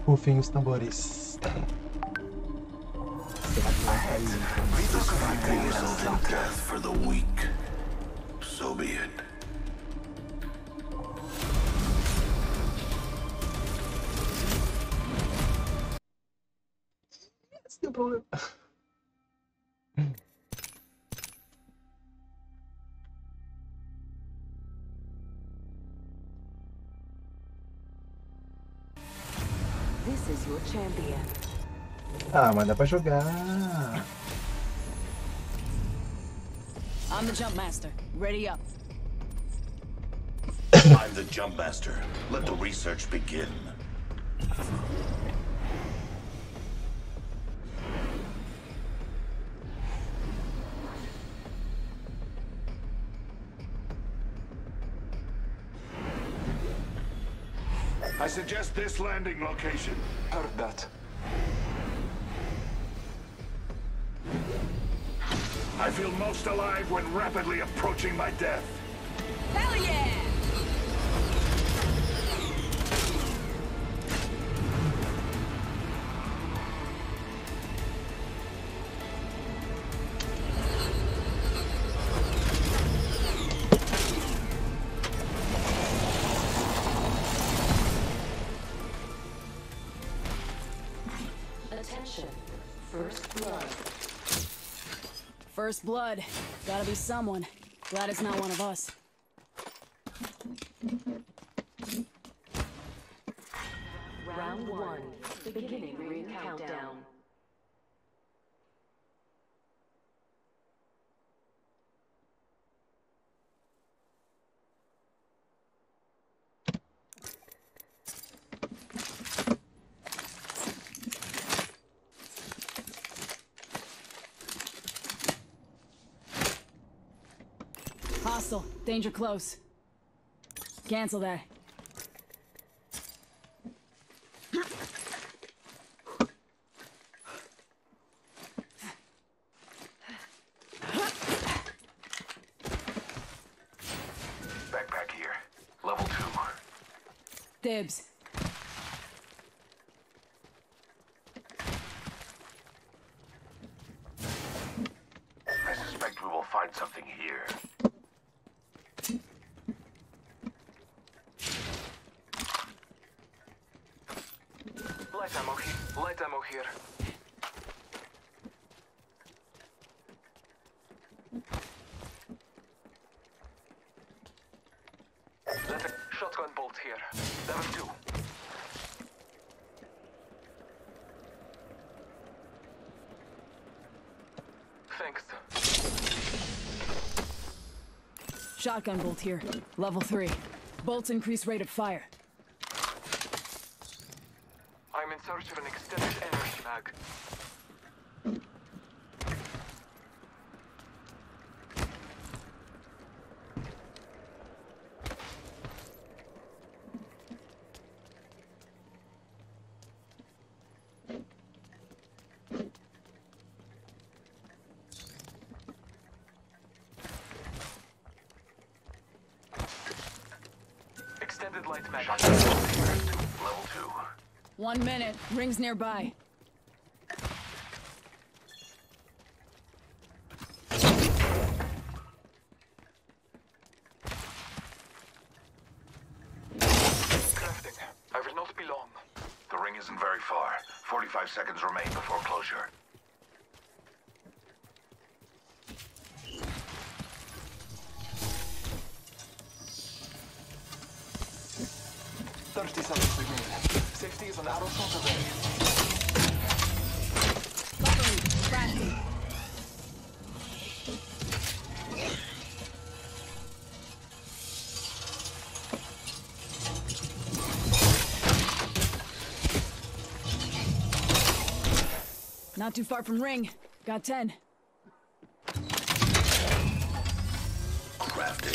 Rufem os tambores. Será que vai cair? Death for the weak. So be it. Esse tem um problema. This is your champion. Ah, mas dá pra jogar. I'm the jump master. Ready up. I'm the jump master. Let the research begin. I suggest this landing location. Heard that. I feel most alive when rapidly approaching my death. Hell yeah! Attention. First blood. First blood. Gotta be someone. Glad it's not one of us. Round 1. Beginning ring countdown. Hostile. Danger close. Cancel that. Backpack here. Level 2. Dibs. I suspect we will find something here. Light ammo here. Shotgun bolt here. Level 2. Thanks. Shotgun bolt here. Level 3. Bolts increase rate of fire. I'm in search of an extended energy mag. Extended light mag. Level 2. 1 minute. Rings nearby. Crafting. I will not be long. The ring isn't very far. 45 seconds remain before closure. Safety is an arrow shot away. Buckaroo. Crafty. Not too far from ring. Got 10. Crafting.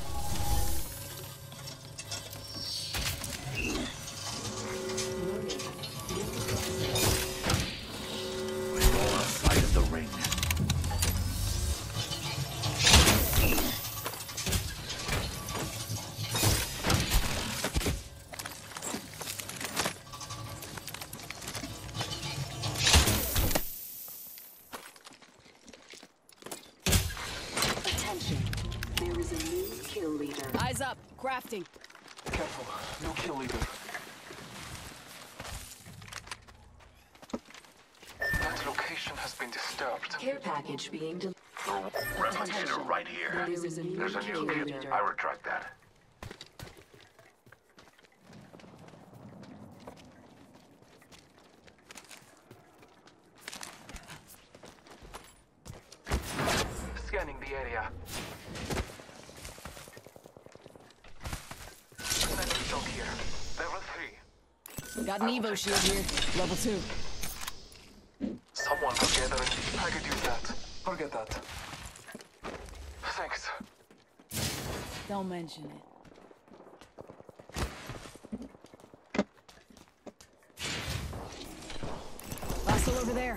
Sight of the ring. Eyes up. Crafting. Careful, no kill leader. That location has been disturbed. Care package being delivered. Replicator right here. There's a new There's a new kill kid. leader. I retract that. Scanning the area. Sniper stock here. Level 3. Got an Evo shield here. Level 2. Someone together. I could use that. Forget that. Thanks. Don't mention it. Hostile over there.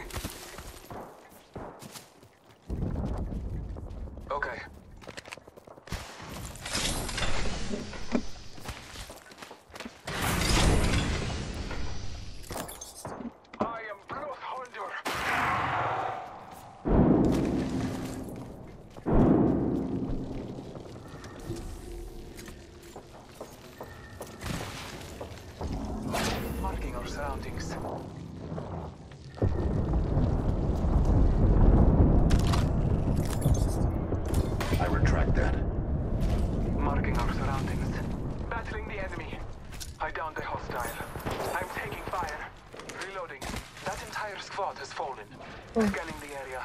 Okay. I am Bloodhunter. Marking our surroundings. I retract that. Marking our surroundings. Battling the enemy. I downed a hostile. I'm taking fire. Reloading. That entire squad has fallen. Scanning the area.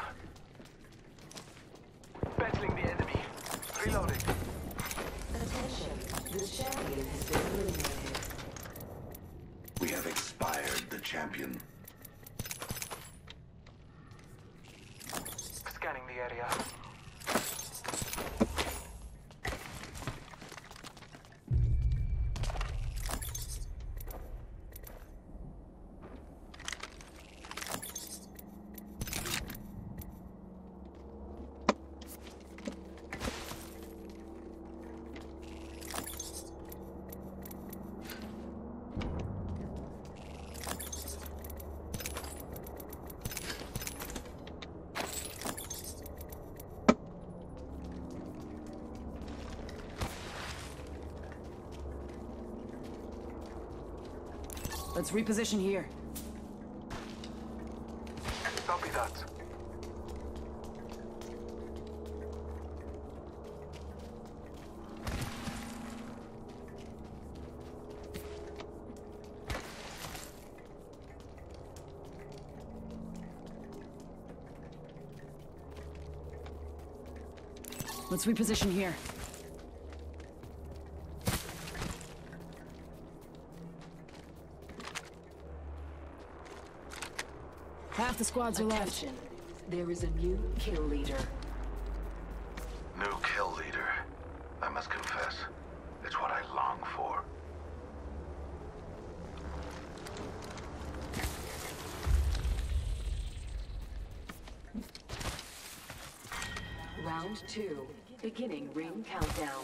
Battling the enemy. Reloading. Attention. The champion has been eliminated. We have expired the champion. Scanning the area. Let's reposition here. Copy that. Let's reposition here. Half the squads are left. Attention. There is a new kill leader. New kill leader. I must confess, it's what I long for. Round 2. Beginning ring countdown.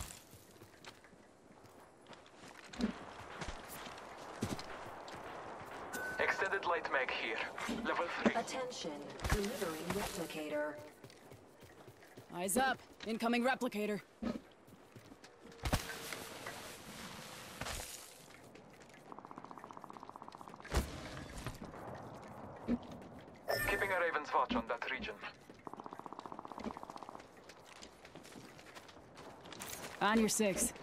Extended light mag here. Level 3. Attention. Delivering replicator. Eyes up. Incoming replicator. Keeping a Raven's watch on that region. On your 6.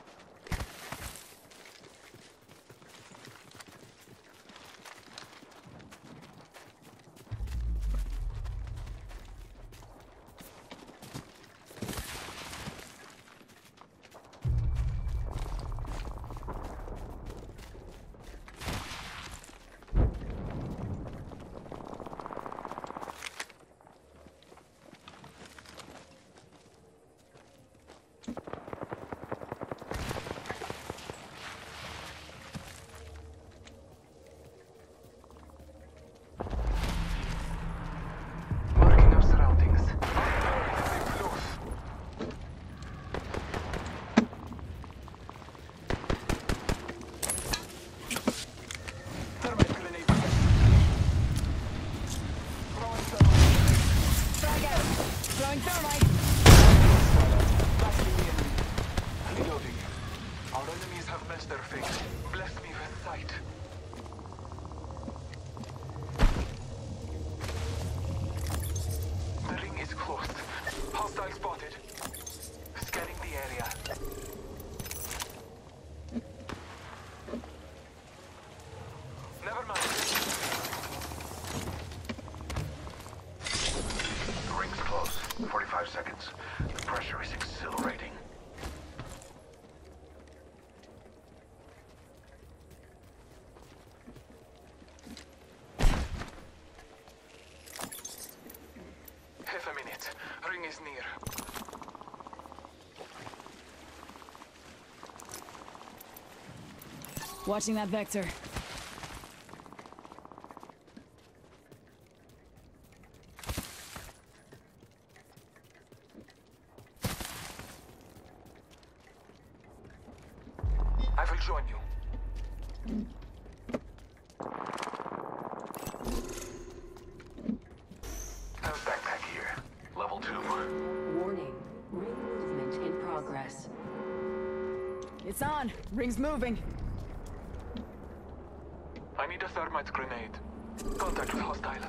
Our enemies have met their fate. Bless me with sight. The ring is closed. Hostile spotted. Scanning the area. Never mind. The ring's close. 45 seconds. The pressure is exhilarating. Half a minute. Ring is near. Watching that vector. I will join you. Backpack here. Level 2. Warning. Ring movement in progress. It's on. Ring's moving. I need a thermite grenade. Contact with hostile.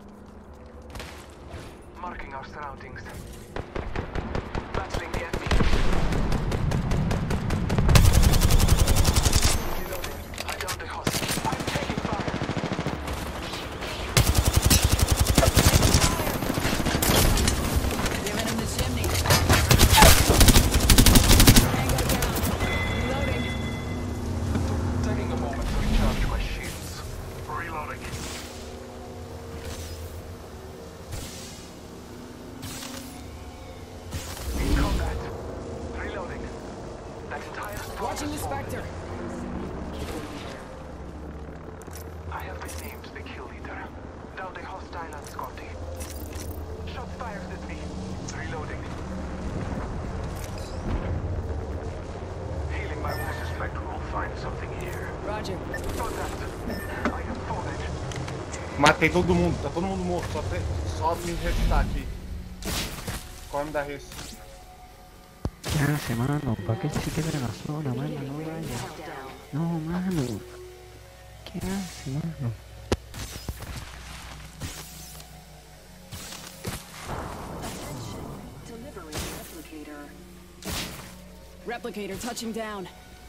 Marking our surroundings. Battling the enemy. Reloading. I downed the hostile. I'm taking fire. Giving him the chimney. Tango down. Reloading. Taking a moment to recharge my shields. Reloading. In combat. Reloading. That entire squad Watching the has fallen. Spectre. I have been named the kill leader. Down the hostile and Scotty. Shots fired at me. Reloading. Healing my I wounds. suspect we'll find something here. Roger. Contact. I have fallen. Matei todo mundo, tá todo mundo morto, só me ressuscitar aqui. Come da res. ¿Qué hace, mano? ¿Para qué se queda en la zona, mano? No vaya. No, mano. ¿Qué hace, mano? Delivery replicator. Replicator touching down.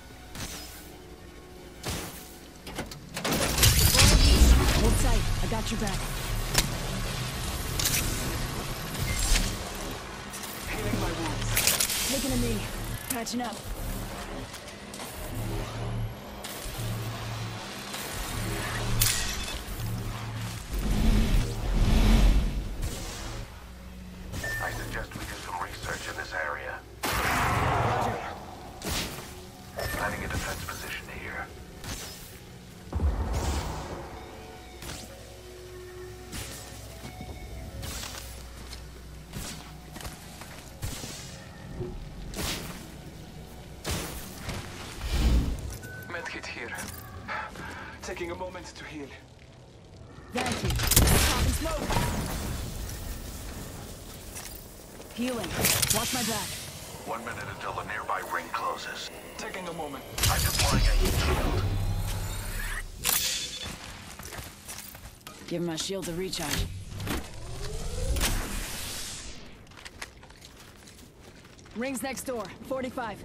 Hold tight. I got your back. Healing my wounds. Taking a knee. Patching up. I suggest we do some research in this area. Roger. Planning a defense position here. Medkit here. Taking a moment to heal. Thank you. Pop and smoke. Healing. Watch my back. 1 minute until the nearby ring closes. Taking a moment. I'm deploying a heat shield. Give my shield a recharge. Rings next door. 45.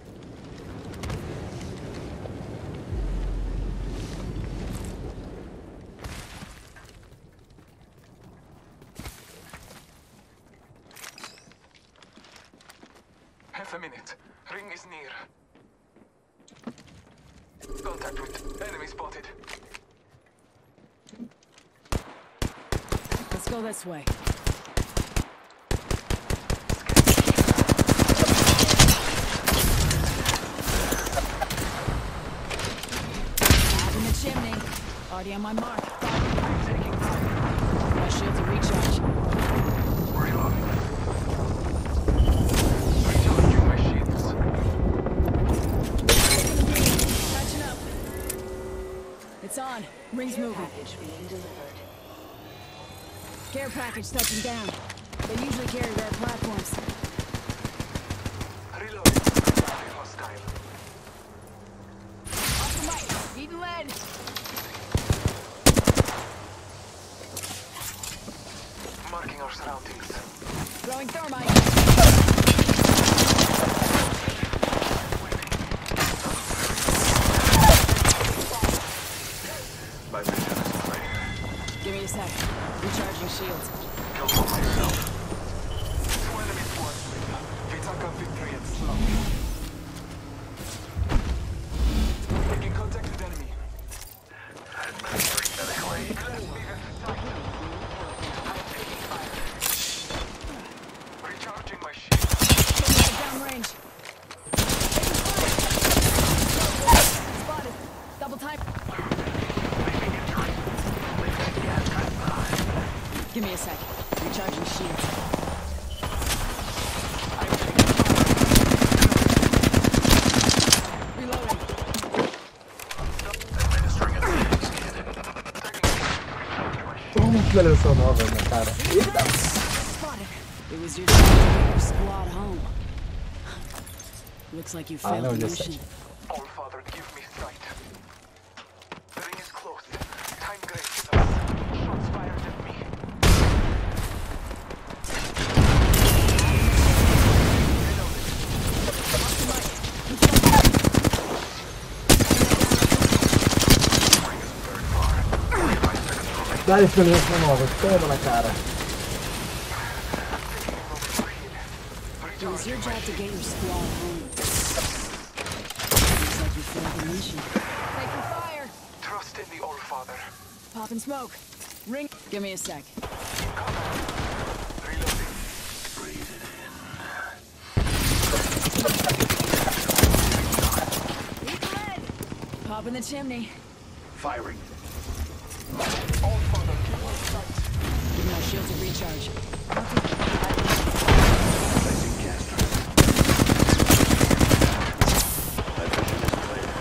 Half a minute. Ring is near. Contact with enemy spotted. Let's go this way. Out in the chimney. Already on my mark. I'm taking fire. My shield's a recharge. Reloading. Recharging my shields. Catching up. It's on. Rings moving. Package being delivered. Care package touching down. They usually carry rare platforms. Reloading. Hostile. Eating lead. Marking our surroundings. Throwing thermite. My vision is clear. Give me a sec. Recharging shields. Kill one myself. Two enemy squads. Vitaka victory at slump. Making contact with enemy. Administering medical aid. I'm taking fire. Recharging my shield. Downrange. Spotted. Double time. Give me a sec. Recharging shields. Reloading. Administering a Toma que versão nova, né, cara? Spotted. It was your job to get your squad home. Looks like you failed no, the just mission. All Father, give me sight. The ring is close. Time graces us. Shots fired at me. Dá esse versão nova, toma na cara. It was your job to get your squad home. Looks like you failed the mission. Taking fire. Trust in the All Father. Popping smoke. Ring. Give me a sec. Reloading. Eat lead. Pop in the chimney. firing. All Father, give me sight. Give my shield to recharge. Placing casters. My vision is clear.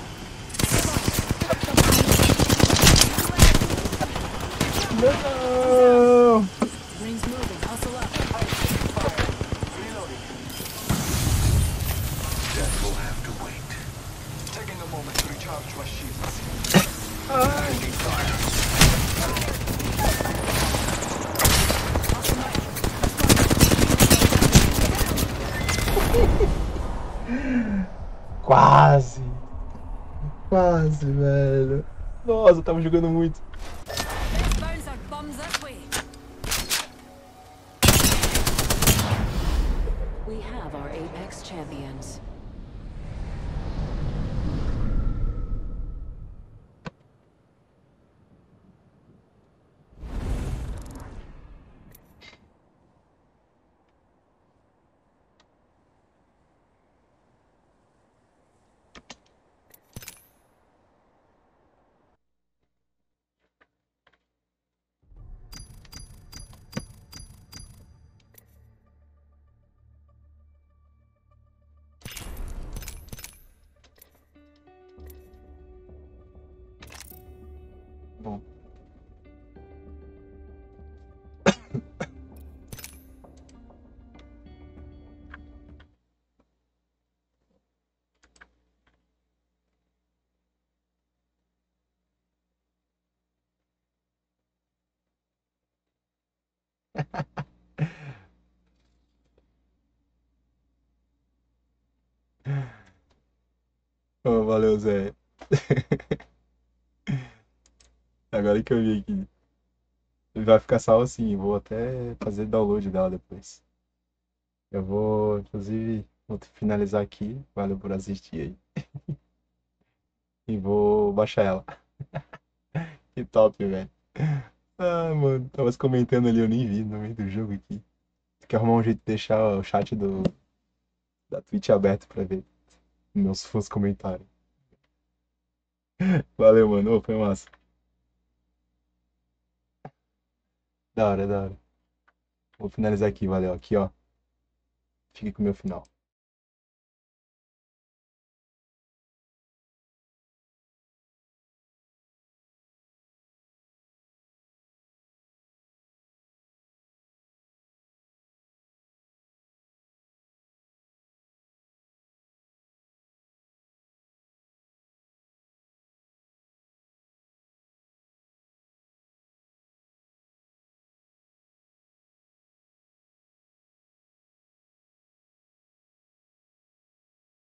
Não! Ring's moving. Hustle up. Reloading. Death will have to wait. Taking a moment to recharge my shields. Taking fire. Quase! Quase, velho. Nossa, eu tava jogando muito. Let's bounce our bums this way. We have our Apex champions. Bom. Oh, valeu, Zé. Agora que eu vi aqui. Vai ficar salvo assim, vou até fazer download dela depois. Eu vou, inclusive, vou finalizar aqui. Valeu por assistir aí. E vou baixar ela. Que top, velho. Ah, mano, tava se comentando ali, eu nem vi no meio do jogo aqui. Tem que arrumar um jeito de deixar o chat da Twitch aberto pra ver meus fãs comentarem. Valeu, mano. Ô, foi massa. Da hora, da hora. Vou finalizar aqui, valeu. Aqui, ó. Fique com o meu final.